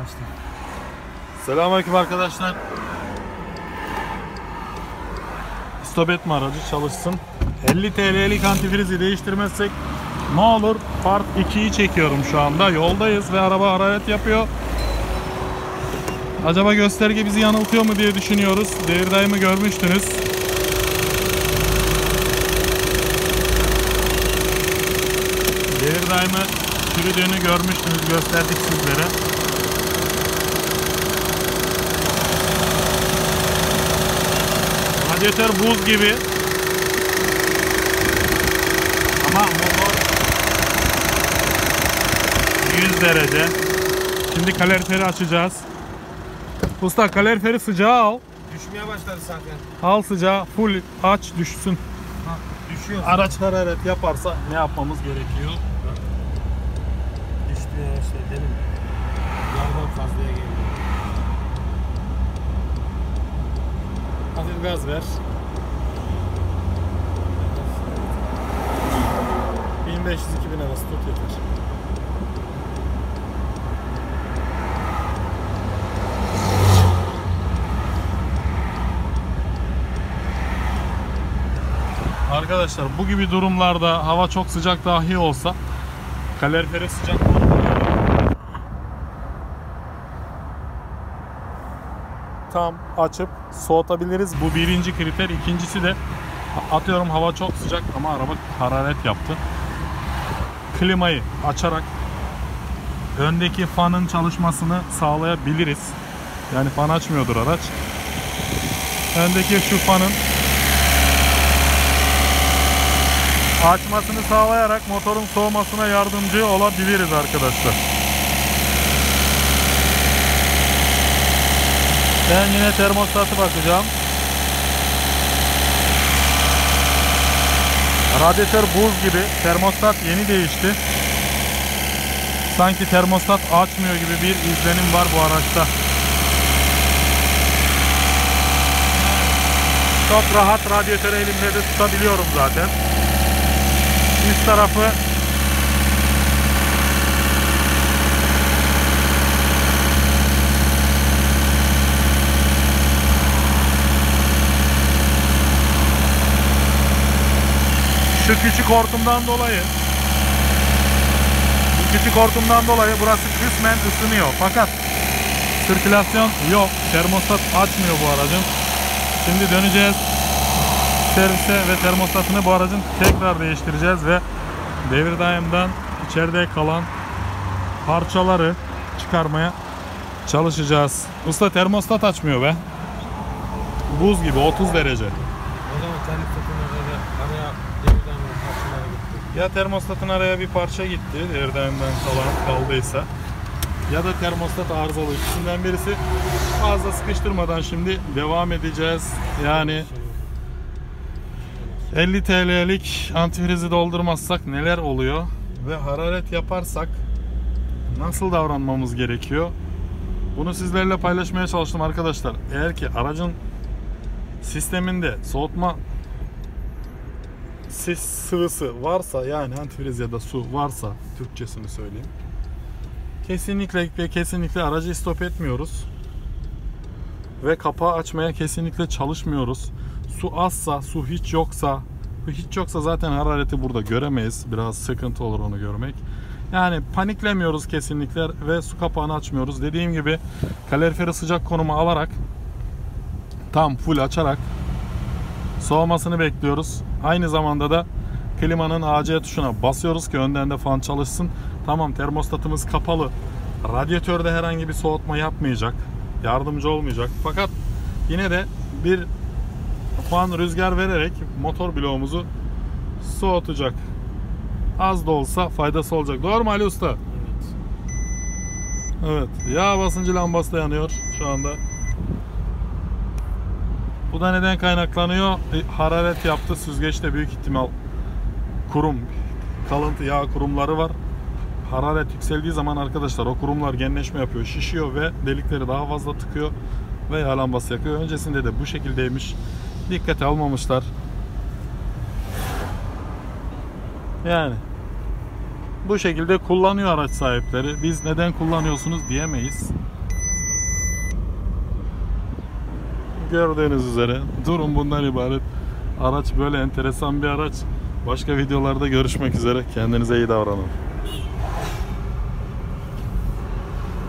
açtım. Selamünaleyküm arkadaşlar. Stop etme, aracı çalışsın. 50 TL'lik antifrizi değiştirmezsek ne olur? Part 2'yi çekiyorum şu anda. Yoldayız ve araba hararet yapıyor. Acaba gösterge bizi yanıltıyor mu diye düşünüyoruz. Devir daimı görmüştünüz. Devir daimı çürüdüğünü görmüştünüz. Gösterdik sizlere. Radyatör buz gibi. Ama motor 100 derece. Şimdi kaloriferi açacağız. Usta, kaloriferi sıcağı al. Düşmeye başladı zaten. Al sıcağı, full aç, düşsün. Ha, düşüyor. Araç hararet yaparsa ne yapmamız gerekiyor? Düşmeye başladı dedim. Yardan fazlaya geliyor. Hafif gaz ver. 1500-2000 arası tut yeter. Arkadaşlar, bu gibi durumlarda hava çok sıcak dahi olsa kaloriferi sıcak tam açıp soğutabiliriz. Bu birinci kriter. İkincisi de atıyorum hava çok sıcak ama araba hararet yaptı. Klimayı açarak öndeki fanın çalışmasını sağlayabiliriz. Yani fan açmıyordur araç. Öndeki şu fanın açmasını sağlayarak motorun soğumasına yardımcı olabiliriz arkadaşlar. Ben yine termostatı bakacağım. Radyatör buz gibi. Termostat yeni değişti. Sanki termostat açmıyor gibi bir izlenim var bu araçta. Çok rahat radyatörü elimde de tutabiliyorum zaten. Üst tarafı şu küçük hortumdan dolayı burası kısmen ısınıyor. Fakat sirkülasyon yok. Termostat açmıyor bu aracın. Şimdi döneceğiz servise ve termostatını bu aracın tekrar değiştireceğiz ve devir daimden içeride kalan parçaları çıkarmaya çalışacağız. Usta, termostat açmıyor be. Buz gibi, 30 derece. O zaman termostatın araya devir daiminin parçaları gitti. Ya termostatın araya bir parça gitti, devir daimden kaldıysa, ya da termostat arızalı. İkisinden birisi. Fazla sıkıştırmadan şimdi devam edeceğiz. Yani 50 TL'lik antifrizi doldurmazsak neler oluyor ve hararet yaparsak nasıl davranmamız gerekiyor? Bunu sizlerle paylaşmaya çalıştım arkadaşlar. Eğer ki aracın sisteminde soğutma sıvısı varsa, yani antifriz ya da su varsa, Türkçesini söyleyeyim, kesinlikle aracı stop etmiyoruz ve kapağı açmaya kesinlikle çalışmıyoruz. Su azsa, su hiç yoksa zaten harareti burada göremeyiz. Biraz sıkıntı olur onu görmek. Yani paniklemiyoruz kesinlikle ve su kapağını açmıyoruz. Dediğim gibi kaloriferi sıcak konuma alarak, tam full açarak soğumasını bekliyoruz. Aynı zamanda da klimanın AC tuşuna basıyoruz ki önden de fan çalışsın. Tamam, termostatımız kapalı. Radyatörde herhangi bir soğutma yapmayacak. Yardımcı olmayacak. Fakat yine de bir fan rüzgar vererek motor bloğumuzu soğutacak. Az da olsa faydası olacak. Doğru mu Ali Usta? Evet. Evet. Yağ basıncı lambası da yanıyor şu anda. Bu da neden kaynaklanıyor? Hararet yaptı. Süzgeçte büyük ihtimal kalıntı yağ kurumları var. Hararet yükseldiği zaman arkadaşlar o kurumlar genleşme yapıyor, şişiyor ve delikleri daha fazla tıkıyor ve yağ lambası yakıyor. Öncesinde de bu şekildeymiş. Dikkate almamışlar. Yani bu şekilde kullanıyor araç sahipleri. Biz neden kullanıyorsunuz diyemeyiz. gördüğünüz üzere durum bundan ibaret. Araç böyle enteresan bir araç. Başka videolarda görüşmek üzere. Kendinize iyi davranın.